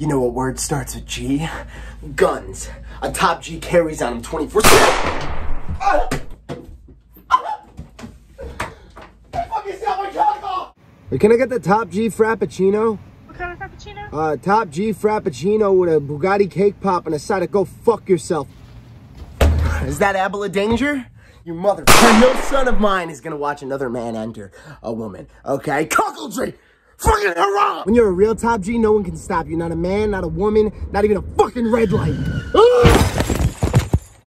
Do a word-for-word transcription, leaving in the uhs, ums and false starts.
You know what word starts with G? Guns. A top G carries on him twenty-four seven. Wait, can I get the top G Frappuccino? What kind of Frappuccino? Uh, top G Frappuccino with a Bugatti cake pop and a side of go fuck yourself. Is that Abel of Danger? You motherfucker. No son of mine is gonna watch another man enter a woman, okay? Cuckoldry! Fucking hurrah! When you're a real top G, no one can stop you. Not a man, not a woman, not even a fucking red light.